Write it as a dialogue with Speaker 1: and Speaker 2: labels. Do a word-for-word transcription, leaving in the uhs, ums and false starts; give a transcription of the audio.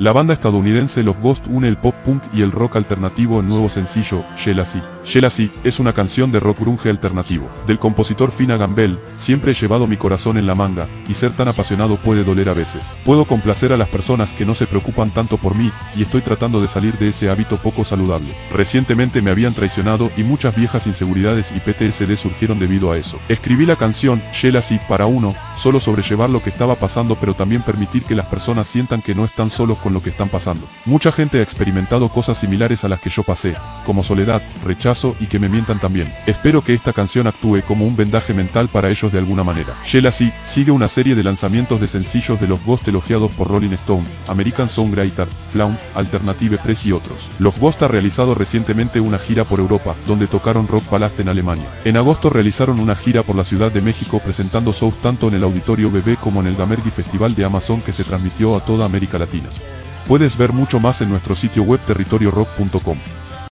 Speaker 1: La banda estadounidense Los Ghost une el pop punk y el rock alternativo en nuevo sencillo, Jealousy. Jealousy es una canción de rock grunge alternativo, del compositor Finnegan Bell. Siempre he llevado mi corazón en la manga, y ser tan apasionado puede doler a veces. Puedo complacer a las personas que no se preocupan tanto por mí, y estoy tratando de salir de ese hábito poco saludable. Recientemente me habían traicionado y muchas viejas inseguridades y P T S D surgieron debido a eso. Escribí la canción, Jealousy, para uno, solo sobrellevar lo que estaba pasando, pero también permitir que las personas sientan que no están solos con lo que están pasando. Mucha gente ha experimentado cosas similares a las que yo pasé, como soledad, rechazo y que me mientan también. Espero que esta canción actúe como un vendaje mental para ellos de alguna manera. Jealousy sigue una serie de lanzamientos de sencillos de Los Ghost elogiados por Rolling Stone, American Songwriter, Flaun, Alternative Press y otros. Los Ghost ha realizado recientemente una gira por Europa, donde tocaron Rock Palast en Alemania. En agosto realizaron una gira por la Ciudad de México presentando shows tanto en el Auditorio B B como en el Gamergui Festival de Amazon que se transmitió a toda América Latina. Puedes ver mucho más en nuestro sitio web territorio rock punto com.